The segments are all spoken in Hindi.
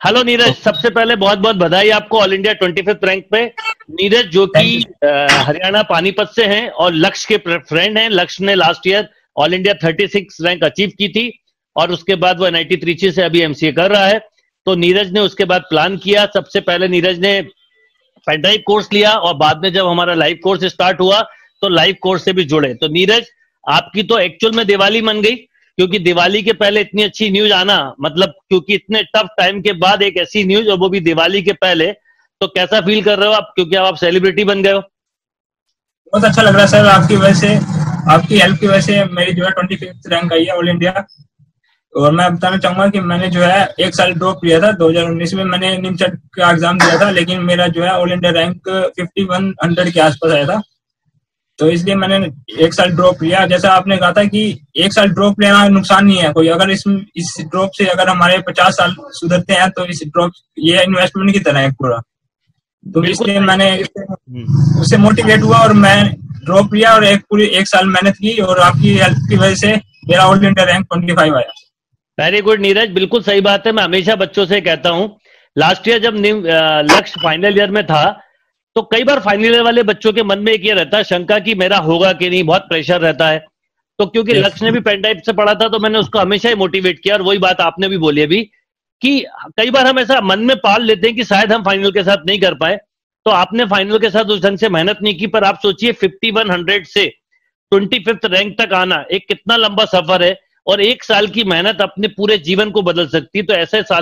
हेलो नीरज, सबसे पहले बहुत बहुत बधाई आपको ऑल इंडिया 25th रैंक पे। नीरज जो कि हरियाणा पानीपत से हैं और लक्ष्य के फ्रेंड हैं। लक्ष्य ने last year all India 36 rank achieve की थी और उसके बाद वो NIT त्रिची से अभी MCA कर रहा है। तो नीरज ने उसके बाद प्लान किया। सबसे पहले नीरज ने पेनड्राइव कोर्स लिया और बाद में जब हमारा लाइव कोर्स स्टार्ट हुआ तो लाइव कोर्स से भी जुड़े। तो नीरज, आपकी तो एक्चुअल में दिवाली मन गई, क्योंकि दिवाली के पहले इतनी अच्छी न्यूज आना, मतलब क्योंकि इतने टफ टाइम के बाद एक ऐसी न्यूज और वो भी दिवाली के पहले, तो कैसा फील कर रहे हो आप, क्योंकि अब आप सेलिब्रिटी बन गए हो? बहुत अच्छा लग रहा है सर, आपकी वजह से, आपकी हेल्प की वजह से मेरी जो है 25th रैंक आई है ऑल इंडिया। और मैं बताना चाहूंगा कि मैंने जो है एक साल ड्रॉप लिया था। 2019 में मैंने निमसेट का एग्जाम दिया था, लेकिन मेरा जो है ऑल इंडिया रैंक 5100 के आसपास आया था। तो इसलिए मैंने एक साल ड्रॉप लिया। जैसा आपने कहा था कि एक साल ड्रॉप लेना नुकसान नहीं है कोई, अगर इस ड्रॉप से अगर हमारे 50 साल सुधरते हैं तो इस ड्रॉप ये इन्वेस्टमेंट की तरह है पूरा। तो इसलिए मैंने उससे मोटिवेट हुआ और मैं ड्रॉप लिया और एक साल मेहनत की और आपकी हेल्प की वजह से मेरा ऑल इंडिया रैंक 25 आया। वेरी गुड नीरज, बिल्कुल सही बात है। मैं हमेशा बच्चों से कहता हूं, लास्ट ईयर जब लक्ष्य फाइनल ईयर में था तो कई बार फाइनल ईयर वाले बच्चों के मन में एक ये रहता है शंका कि मेरा होगा कि नहीं, बहुत प्रेशर रहता है। तो क्योंकि लक्ष्य ने भी पेन ड्राइव से पढ़ा था तो मैंने उसको हमेशा ही मोटिवेट किया, और वही बात आपने भी बोली अभी कि कई बार हम ऐसा मन में पाल लेते हैं कि शायद हम फाइनल के साथ नहीं कर पाए। तो आपने फाइनल के साथ उस ढंग से मेहनत नहीं की, पर आप सोचिए 5100 से 25th रैंक तक आना एक कितना लंबा सफर है, और एक साल की मेहनत अपने पूरे जीवन को बदल सकती है। तो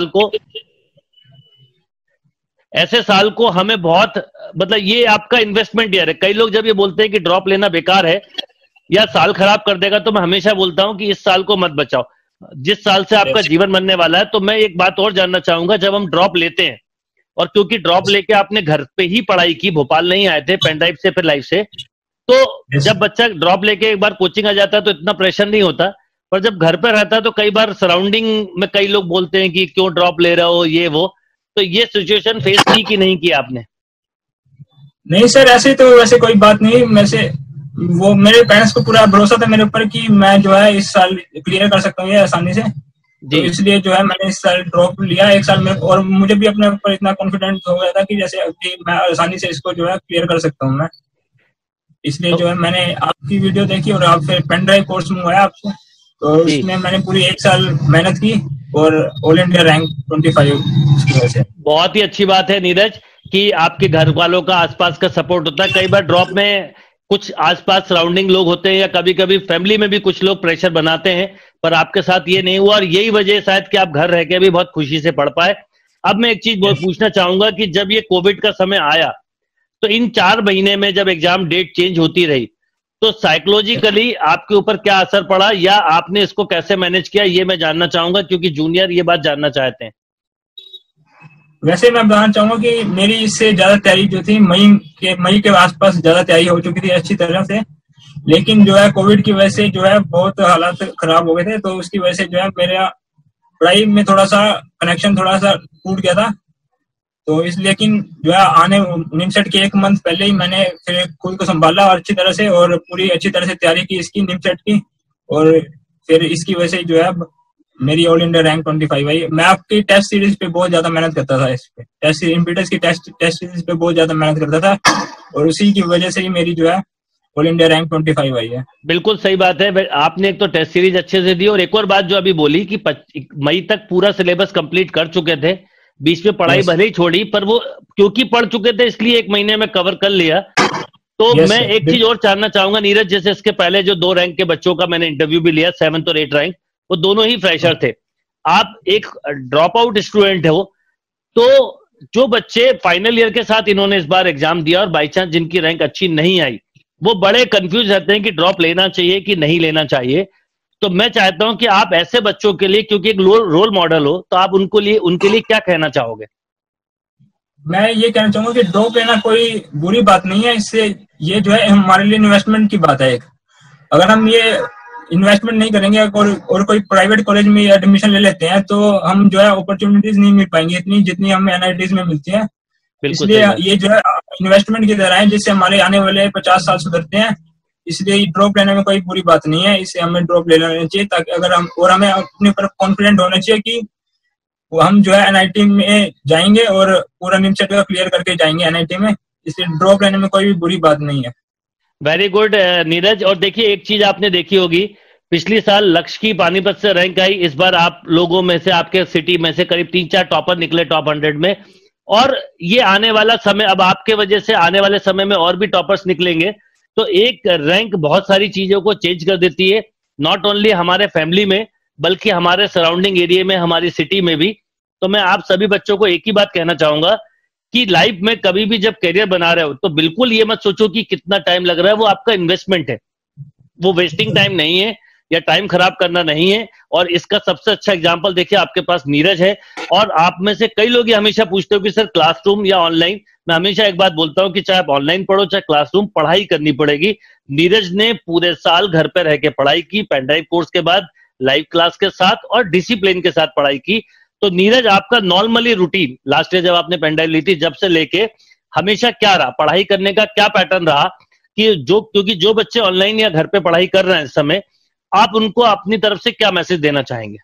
ऐसे साल को हमें बहुत, मतलब ये आपका इन्वेस्टमेंट ईयर है। कई लोग जब ये बोलते हैं कि ड्रॉप लेना बेकार है या साल खराब कर देगा, तो मैं हमेशा बोलता हूं कि इस साल को मत बचाओ, जिस साल से आपका जीवन बनने वाला है। तो मैं एक बात और जानना चाहूंगा, जब हम ड्रॉप लेते हैं, और क्योंकि ड्रॉप लेके आपने घर पे ही पढ़ाई की, भोपाल नहीं आए थे, पेन ड्राइव से फिर लाइव से, तो जब बच्चा ड्रॉप लेके एक बार कोचिंग आ जाता है तो इतना प्रेशर नहीं होता, पर जब घर पे रहता है तो कई बार सराउंडिंग में कई लोग बोलते हैं कि क्यों ड्रॉप ले रहे हो, ये वो। तो ये सिचुएशन फेस की कि नहीं की आपने? नहीं सर, ऐसे तो वैसे कोई बात नहीं। वैसे वो मेरे पेरेंट्स को पूरा भरोसा था मेरे ऊपर कि मैं जो है इस साल क्लियर कर सकता हूँ ये आसानी से। तो इसलिए जो है मैंने इस साल ड्रॉप लिया एक साल में, और मुझे भी अपने ऊपर इतना कॉन्फिडेंस हो गया था कि जैसे अभी मैं आसानी से इसको जो है क्लियर कर सकता हूँ मैं। इसलिए जो है मैंने आपकी वीडियो देखी और आप फिर पेन ड्राइव कोर्स मंगवाया आपसे, तो उसमें मैंने पूरी एक साल मेहनत की और ऑल इंडिया रैंक 25 उसकी वजह से। बहुत ही अच्छी बात है नीरज कि आपके घर वालों का, आसपास का सपोर्ट होता है। कई बार ड्रॉप में कुछ आसपास सराउंडिंग लोग होते हैं या कभी कभी फैमिली में भी कुछ लोग प्रेशर बनाते हैं, पर आपके साथ ये नहीं हुआ और यही वजह शायद कि आप घर रह के भी बहुत खुशी से पढ़ पाए। अब मैं एक चीज पूछना चाहूंगा कि जब ये कोविड का समय आया तो इन 4 महीने में जब एग्जाम डेट चेंज होती रही, तो साइकोलॉजिकली आपके ऊपर क्या असर पड़ा या आपने इसको कैसे मैनेज किया, ये मैं जानना चाहूंगा, क्योंकि जूनियर ये बात जानना चाहते हैं। वैसे मैं बताना चाहूंगा कि मेरी इससे ज्यादा तैयारी जो थी मई के आसपास ज्यादा तैयारी हो चुकी थी अच्छी तरह से, लेकिन जो है कोविड की वजह से जो है बहुत हालात खराब हो गए थे। तो उसकी वजह से जो है मेरा पढ़ाई में थोड़ा सा कनेक्शन थोड़ा सा टूट गया था। तो इस लेकिन जो है आने निमसेट के 1 मंथ पहले ही मैंने फिर खुद को संभाला और अच्छी तरह से, और पूरी अच्छी तरह से तैयारी की इसकी निमसेट की, और फिर इसकी वजह से जो है मेरी ऑल इंडिया रैंक 25 आई। मैं आपकी टेस्ट सीरीज पे बहुत ज्यादा मेहनत करता था, इस पे टेस्ट इम्पीडेंस की टेस्ट सीरीज पे बहुत ज्यादा मेहनत करता था, और उसी की वजह से ही मेरी जो है ऑल इंडिया रैंक 25 आई है। बिल्कुल सही बात है। आपने एक तो टेस्ट सीरीज अच्छे से दी, और एक और बात जो अभी बोली कि मई तक पूरा सिलेबस कंप्लीट कर चुके थे, बीच में पढ़ाई भले ही छोड़ी, पर वो क्योंकि पढ़ चुके थे इसलिए 1 महीने में कवर कर लिया। तो मैं एक चीज और जानना चाहूंगा नीरज, जैसे इसके पहले जो 2 रैंक के बच्चों का मैंने इंटरव्यू भी लिया, 7th और 8th रैंक, वो दोनों ही फ्रेशर थे। आप एक ड्रॉप आउट स्टूडेंट हो, तो जो बच्चे फाइनल ईयर के साथ इन्होंने इस बार एग्जाम दिया और बाई चांस जिनकी रैंक अच्छी नहीं आई, वो बड़े कंफ्यूज रहते हैं कि ड्रॉप लेना चाहिए कि नहीं लेना चाहिए। तो मैं चाहता हूं कि आप ऐसे बच्चों के लिए, क्योंकि एक रोल मॉडल हो, तो आप उनके लिए क्या कहना चाहोगे? मैं ये कहना चाहूंगा कि ड्रॉप लेना कोई बुरी बात नहीं है। इससे ये जो है हमारे लिए इन्वेस्टमेंट की बात है एक। अगर हम ये इन्वेस्टमेंट नहीं करेंगे और कोई प्राइवेट कॉलेज में एडमिशन ले लेते हैं तो हम जो है अपॉर्चुनिटीज नहीं मिल पाएंगी इतनी जितनी हमें NITs में मिलती है। इसलिए ये जो है इन्वेस्टमेंट की तरह है जिससे हमारे आने वाले 50 साल सुधरते हैं। इसलिए ड्रॉप लेने में कोई बुरी बात नहीं है, इससे हमें ड्रॉप ले लेना चाहिए, ताकि अगर हमें अपने ऊपर कॉन्फिडेंट होना चाहिए कि हम जो है एनआईटी में जाएंगे और पूरा निमसेट जो क्लियर करके जाएंगे एनआईटी में, इसलिए ड्रॉप लेने में कोई भी बुरी बात नहीं है। Very good Neeraj. और देखिए एक चीज आपने देखी होगी, पिछली साल लक्ष्य की पानीपत से रैंक आई, इस बार आप लोगों में से, आपके सिटी में से करीब 3-4 टॉपर निकले टॉप 100 में। और ये आने वाला समय, अब आपके वजह से आने वाले समय में और भी टॉपर्स निकलेंगे। तो एक रैंक बहुत सारी चीजों को चेंज कर देती है, नॉट ओनली हमारे फैमिली में बल्कि हमारे सराउंडिंग एरिया में, हमारी सिटी में भी। तो मैं आप सभी बच्चों को एक ही बात कहना चाहूंगा कि लाइफ में कभी भी जब करियर बना रहे हो तो बिल्कुल ये मत सोचो कि कितना टाइम लग रहा है, वो आपका इन्वेस्टमेंट है, वो वेस्टिंग टाइम नहीं है या टाइम खराब करना नहीं है। और इसका सबसे अच्छा एग्जांपल देखिए आपके पास नीरज है। और आप में से कई लोग ये हमेशा पूछते हो कि सर क्लासरूम या ऑनलाइन। मैं हमेशा एक बात बोलता हूं कि चाहे आप ऑनलाइन पढ़ो चाहे क्लासरूम, पढ़ाई करनी पड़ेगी। नीरज ने पूरे साल घर पे रह के पढ़ाई की, पेनड्राइव कोर्स के बाद लाइव क्लास के साथ और डिसिप्लिन के साथ पढ़ाई की। तो नीरज आपका नॉर्मली रूटीन लास्ट ईयर जब आपने पेनड्राइव ली थी जब से लेके हमेशा क्या रहा, पढ़ाई करने का क्या पैटर्न रहा, कि क्योंकि जो बच्चे ऑनलाइन या घर पे पढ़ाई कर रहे हैं इस समय, आप उनको अपनी तरफ से क्या मैसेज देना चाहेंगे?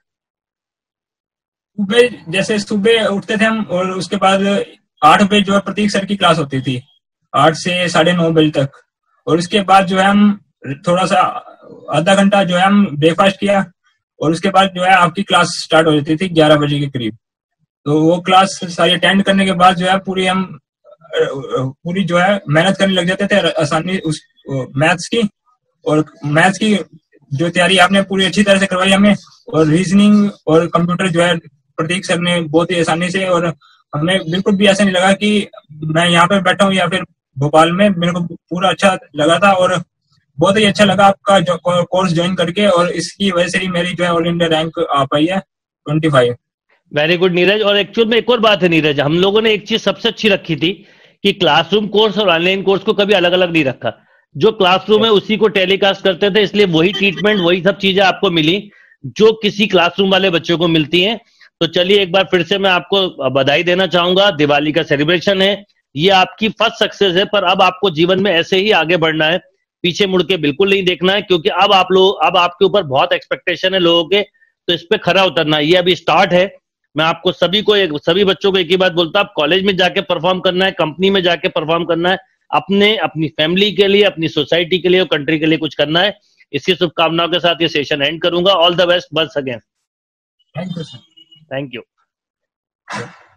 सुबह जैसे सुबह उठते थे हम और उसके बाद 8 बजे जो है प्रतीक सर की क्लास होती थी, 8 से 9:30 बजे तक। और उसके बाद जो है हम थोड़ा सा आधा घंटा जो है हम ब्रेकफास्ट किया और उसके बाद जो है आपकी क्लास स्टार्ट हो जाती थी 11 बजे के करीब। तो वो क्लास सारी अटेंड करने के बाद जो है पूरी जो है मेहनत करने लग जाते थे आसानी उस मैथ्स की। और मैथ्स की जो तैयारी आपने पूरी अच्छी तरह से करवाई हमें, और रीजनिंग और कंप्यूटर जो है प्रतीक सर ने बहुत ही आसानी से, और हमें बिल्कुल भी ऐसा नहीं लगा कि मैं यहाँ पे बैठा हूँ या फिर भोपाल में। मेरे को पूरा अच्छा लगा था और बहुत ही अच्छा लगा आपका जो कोर्स ज्वाइन करके, और इसकी वजह से ही मेरी जो है ऑल इंडिया रैंक आ पाई है 25। Very good Neeraj. और एक्चुअल में एक और बात है नीरज, हम लोगों ने एक चीज सबसे अच्छी रखी थी कि क्लासरूम कोर्स और ऑनलाइन कोर्स को कभी अलग अलग नहीं रखा। जो क्लासरूम है उसी को टेलीकास्ट करते थे, इसलिए वही ट्रीटमेंट वही सब चीजें आपको मिली जो किसी क्लासरूम वाले बच्चों को मिलती हैं। तो चलिए एक बार फिर से मैं आपको बधाई देना चाहूंगा, दिवाली का सेलिब्रेशन है, ये आपकी फर्स्ट सक्सेस है। पर अब आपको जीवन में ऐसे ही आगे बढ़ना है, पीछे मुड़ के बिल्कुल नहीं देखना है, क्योंकि अब आपके ऊपर बहुत एक्सपेक्टेशन है लोगों के, तो इस पे खरा उतरना है। ये अभी स्टार्ट है। मैं आपको सभी बच्चों को एक ही बात बोलता हूं, आप कॉलेज में जाके परफॉर्म करना है, कंपनी में जाके परफॉर्म करना है, अपनी फैमिली के लिए, अपनी सोसाइटी के लिए और कंट्री के लिए कुछ करना है। इसकी शुभकामनाओं के साथ ये सेशन एंड करूंगा। All the best once again. Thank you sir. Thank you.